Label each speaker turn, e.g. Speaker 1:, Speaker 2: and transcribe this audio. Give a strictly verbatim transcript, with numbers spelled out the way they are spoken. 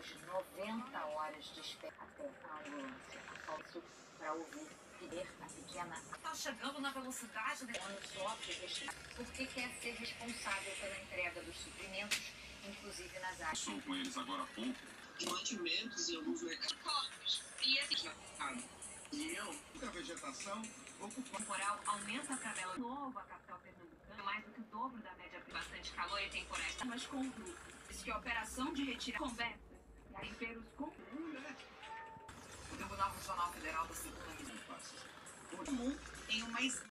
Speaker 1: hoje noventa horas de espera até a ambulância. Isso para ouvir ver a pequena.
Speaker 2: Está chegando na velocidade de...
Speaker 1: O sofre porque quer ser responsável pela entrega dos suprimentos, inclusive nas áreas.
Speaker 3: Estou com eles agora há pouco.
Speaker 4: Mantimentos e alguns mercados.
Speaker 2: corpos. E esse
Speaker 4: E eu, a vegetação, ocupa.
Speaker 2: temporal aumenta a tabela novo a capital pernambucana, mais do que o dobro da média. Bastante calor e temporais, mas com o grupo. Diz que a operação de retirada conversa e temperos com o Tribunal Funcional Federal da Segunda Comum em uma